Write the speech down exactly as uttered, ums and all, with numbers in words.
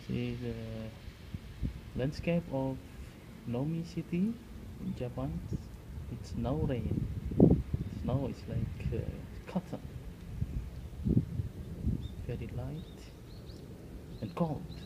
See the landscape of Nomi city in Japan. It's no rain. Snow is like uh, cotton, very light and cold.